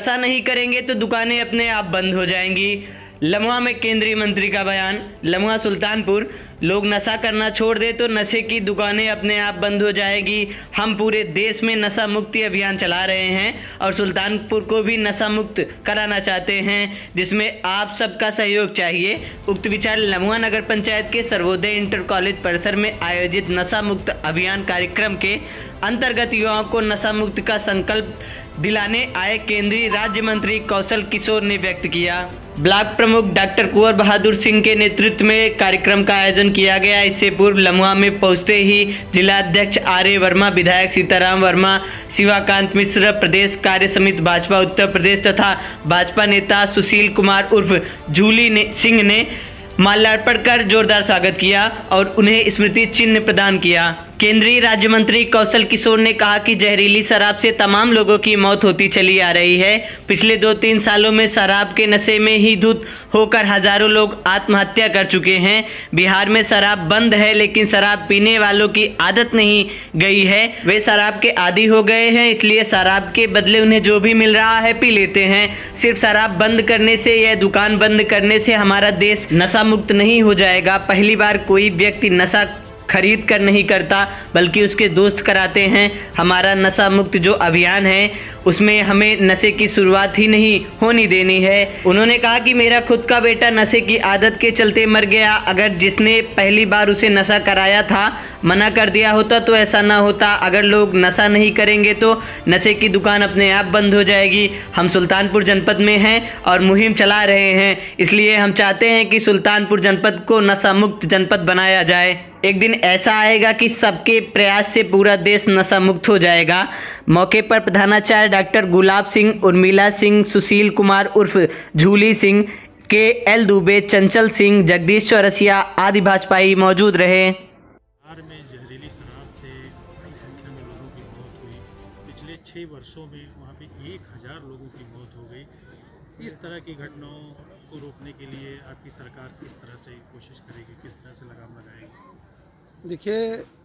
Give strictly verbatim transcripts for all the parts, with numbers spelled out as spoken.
नशा नहीं करेंगे तो दुकानें अपने आप बंद हो जाएंगी। लम्हा में केंद्रीय मंत्री का बयान। लम्हा सुल्तानपुर, लोग नशा करना छोड़ दे तो नशे की दुकानें अपने आप बंद हो जाएगी। हम पूरे देश में नशा मुक्ति अभियान चला रहे हैं और सुल्तानपुर को भी नशा मुक्त कराना चाहते हैं, जिसमें आप सबका सहयोग चाहिए। उक्त विचार लम्हा नगर पंचायत के सर्वोदय इंटर कॉलेज परिसर में आयोजित नशा मुक्त अभियान कार्यक्रम के अंतर्गत युवाओं को नशा मुक्त का संकल्प दिलाने आए केंद्रीय राज्य मंत्री कौशल किशोर ने व्यक्त किया। ब्लॉक प्रमुख डॉक्टर कुंवर बहादुर सिंह के नेतृत्व में कार्यक्रम का आयोजन किया गया। इससे पूर्व लम्हा में पहुंचते ही जिला अध्यक्ष आर ए वर्मा, विधायक सीताराम वर्मा, शिवाकांत मिश्र, प्रदेश कार्य समिति भाजपा उत्तर प्रदेश तथा भाजपा नेता सुशील कुमार उर्फ झूली ने सिंह ने माल्यार्पण कर जोरदार स्वागत किया और उन्हें स्मृति चिन्ह प्रदान किया। केंद्रीय राज्य मंत्री कौशल किशोर ने कहा कि जहरीली शराब से तमाम लोगों की मौत होती चली आ रही है। पिछले दो तीन सालों में शराब के नशे में ही धुत होकर हजारों लोग आत्महत्या कर चुके हैं। बिहार में शराब बंद है, लेकिन शराब पीने वालों की आदत नहीं गई है। वे शराब के आदी हो गए हैं, इसलिए शराब के बदले उन्हें जो भी मिल रहा है पी लेते हैं। सिर्फ शराब बंद करने से या दुकान बंद करने से हमारा देश नशा मुक्त नहीं हो जाएगा। पहली बार कोई व्यक्ति नशा खरीद कर नहीं करता, बल्कि उसके दोस्त कराते हैं। हमारा नशा मुक्त जो अभियान है उसमें हमें नशे की शुरुआत ही नहीं होनी देनी है। उन्होंने कहा कि मेरा खुद का बेटा नशे की आदत के चलते मर गया। अगर जिसने पहली बार उसे नशा कराया था मना कर दिया होता तो ऐसा ना होता। अगर लोग नशा नहीं करेंगे तो नशे की दुकान अपने आप बंद हो जाएगी। हम सुल्तानपुर जनपद में हैं और मुहिम चला रहे हैं, इसलिए हम चाहते हैं कि सुल्तानपुर जनपद को नशा मुक्त जनपद बनाया जाए। एक दिन ऐसा आएगा कि सबके प्रयास से पूरा देश नशा मुक्त हो जाएगा। मौके पर प्रधानाचार्य डॉक्टर गुलाब सिंह, उर्मिला सिंह, सुशील कुमार उर्फ झूली सिंह, के एल दुबे, चंचल सिंह, जगदीश चौरसिया आदि भाजपाई मौजूद रहे। बिहार में जहरीली शराब से बड़ी संख्या में लोगों की मौत हुई। पिछले छः वर्षों में वहाँ पे एक हज़ार लोगों की मौत हो गई। इस तरह की घटनाओं को रोकने के लिए आपकी सरकार किस तरह से कोशिश करेगी, किस तरह से लगाम लगाएगी? देखिए,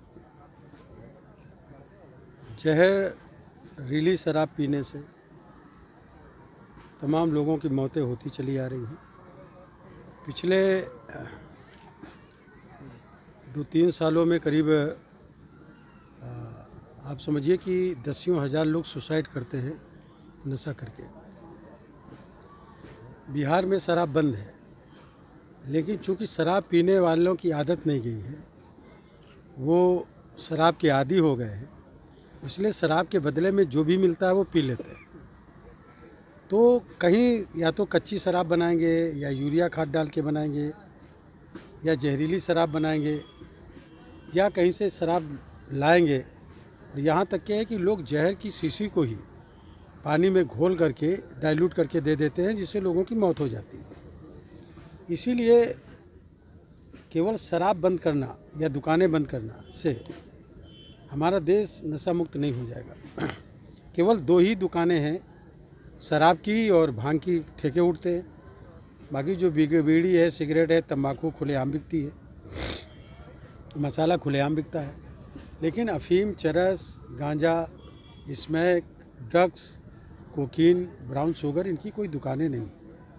जहरीली शराब पीने से तमाम लोगों की मौतें होती चली आ रही हैं। पिछले दो तीन सालों में करीब आप समझिए कि दसियों हज़ार लोग सुसाइड करते हैं नशा करके। बिहार में शराब बंद है, लेकिन चूंकि शराब पीने वालों की आदत नहीं गई है, वो शराब के आदी हो गए हैं, इसलिए शराब के बदले में जो भी मिलता है वो पी लेते हैं। तो कहीं या तो कच्ची शराब बनाएंगे या यूरिया खाद डाल के बनाएंगे या जहरीली शराब बनाएंगे या कहीं से शराब लाएंगे। और यहाँ तक के है कि लोग जहर की शीशी को ही पानी में घोल करके डाइल्यूट करके दे देते हैं, जिससे लोगों की मौत हो जाती है। इसीलिए केवल शराब बंद करना या दुकानें बंद करना से हमारा देश नशा मुक्त नहीं हो जाएगा। केवल दो ही दुकानें हैं, शराब की और भांग की ठेके उठते हैं। बाकी जो बीड़ी है, सिगरेट है, तंबाकू खुलेआम बिकती है, मसाला खुलेआम बिकता है। लेकिन अफीम, चरस, गांजा, smack, drugs, cocaine, brown sugar, इनकी कोई दुकानें नहीं।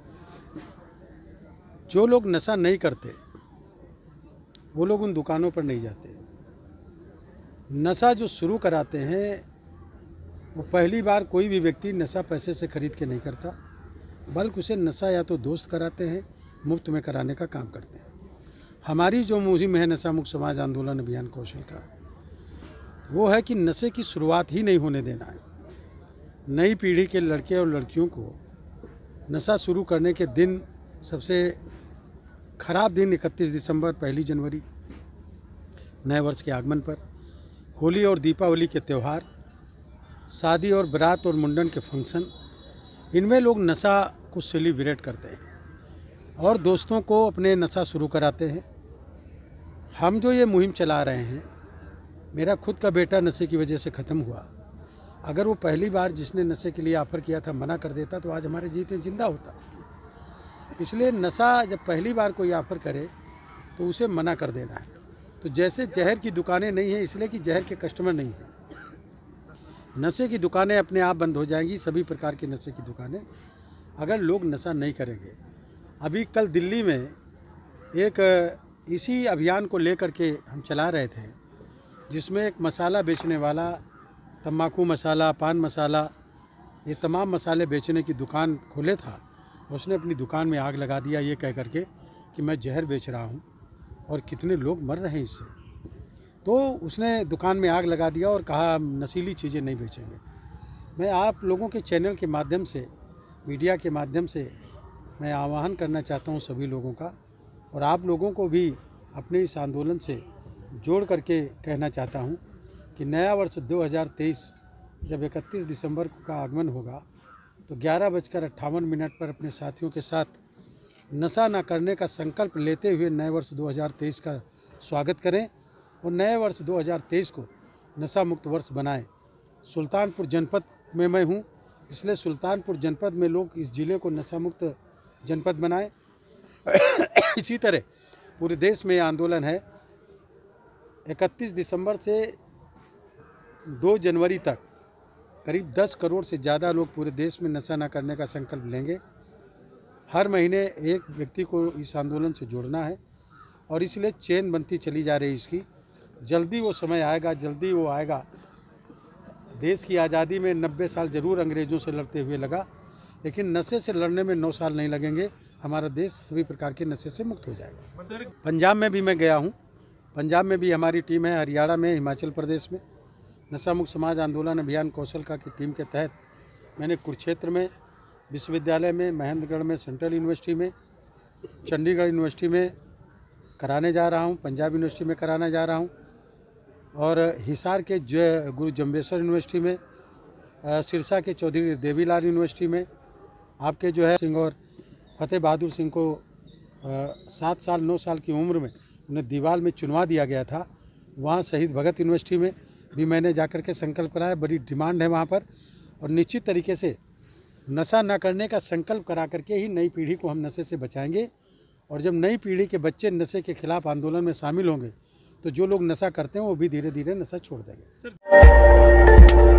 जो लोग नशा नहीं करते वो लोग उन दुकानों पर नहीं जाते। नशा जो शुरू कराते हैं वो पहली बार कोई भी व्यक्ति नशा पैसे से खरीद के नहीं करता, बल्कि उसे नशा या तो दोस्त कराते हैं, मुफ्त में कराने का काम करते हैं। हमारी जो मुहिम है नशा मुक्त समाज आंदोलन अभियान कौशल का, वो है कि नशे की शुरुआत ही नहीं होने देना है। नई पीढ़ी के लड़के और लड़कियों को नशा शुरू करने के दिन, सबसे खराब दिन इकतीस दिसंबर, पहली जनवरी, नए वर्ष के आगमन पर, होली और दीपावली के त्यौहार, शादी और बारात और मुंडन के फंक्शन, इनमें लोग नशा को सेलिब्रेट करते हैं और दोस्तों को अपने नशा शुरू कराते हैं। हम जो ये मुहिम चला रहे हैं, मेरा खुद का बेटा नशे की वजह से ख़त्म हुआ। अगर वो पहली बार जिसने नशे के लिए ऑफ़र किया था मना कर देता तो आज हमारे जीते जिंदा होता। इसलिए नशा जब पहली बार कोई ऑफ़र करे तो उसे मना कर देना है। तो जैसे जहर की दुकानें नहीं हैं, इसलिए कि जहर के कस्टमर नहीं हैं, नशे की दुकानें अपने आप बंद हो जाएंगी, सभी प्रकार के नशे की दुकानें, अगर लोग नशा नहीं करेंगे। अभी कल दिल्ली में एक इसी अभियान को लेकर के हम चला रहे थे, जिसमें एक मसाला बेचने वाला, तम्बाकू मसाला, पान मसाला, ये तमाम मसाले बेचने की दुकान खोले था। उसने अपनी दुकान में आग लगा दिया ये कह करके कि मैं जहर बेच रहा हूँ और कितने लोग मर रहे हैं इससे। तो उसने दुकान में आग लगा दिया और कहा हम नशीली चीज़ें नहीं बेचेंगे। मैं आप लोगों के चैनल के माध्यम से, मीडिया के माध्यम से मैं आह्वान करना चाहता हूँ सभी लोगों का, और आप लोगों को भी अपने इस आंदोलन से जोड़ करके कहना चाहता हूँ कि नया वर्ष दो हज़ार तेईस जब इकतीस दिसंबर का आगमन होगा तो ग्यारह बजकर अट्ठावन मिनट पर अपने साथियों के साथ नशा न करने का संकल्प लेते हुए नए वर्ष दो हज़ार तेईस का स्वागत करें और नए वर्ष दो हज़ार तेईस को नशा मुक्त वर्ष बनाएं। सुल्तानपुर जनपद में मैं हूँ, इसलिए सुल्तानपुर जनपद में लोग इस ज़िले को नशा मुक्त जनपद बनाएं। इसी तरह पूरे देश में आंदोलन है। इकतीस दिसंबर से दो जनवरी तक करीब दस करोड़ से ज़्यादा लोग पूरे देश में नशा न करने का संकल्प लेंगे। हर महीने एक व्यक्ति को इस आंदोलन से जोड़ना है और इसलिए चेन बनती चली जा रही है इसकी। जल्दी वो समय आएगा, जल्दी वो आएगा। देश की आज़ादी में नब्बे साल ज़रूर अंग्रेज़ों से लड़ते हुए लगा, लेकिन नशे से लड़ने में नौ साल नहीं लगेंगे। हमारा देश सभी प्रकार के नशे से मुक्त हो जाएगा। पंजाब में भी मैं गया हूँ, पंजाब में भी हमारी टीम है, हरियाणा में, हिमाचल प्रदेश में। नशा मुक्त समाज आंदोलन अभियान कौशल का की टीम के तहत मैंने कुरुक्षेत्र में, विश्वविद्यालय में, महेंद्रगढ़ में, सेंट्रल यूनिवर्सिटी में, चंडीगढ़ यूनिवर्सिटी में कराने जा रहा हूँ, पंजाब यूनिवर्सिटी में कराने जा रहा हूँ और हिसार के जय गुरु जम्बेश्वर यूनिवर्सिटी में, सिरसा के चौधरी देवीलाल यूनिवर्सिटी में, आपके जो है सिंह और फतेह बहादुर सिंह को सात साल नौ साल की उम्र में उन्हें दीवार में चुनवा दिया गया था, वहाँ शहीद भगत यूनिवर्सिटी में भी मैंने जाकर के संकल्प कराया। बड़ी डिमांड है वहाँ पर और निश्चित तरीके से नशा न करने का संकल्प करा करके ही नई पीढ़ी को हम नशे से बचाएंगे। और जब नई पीढ़ी के बच्चे नशे के खिलाफ आंदोलन में शामिल होंगे तो जो लोग नशा करते हैं वो भी धीरे धीरे नशा छोड़ देंगे।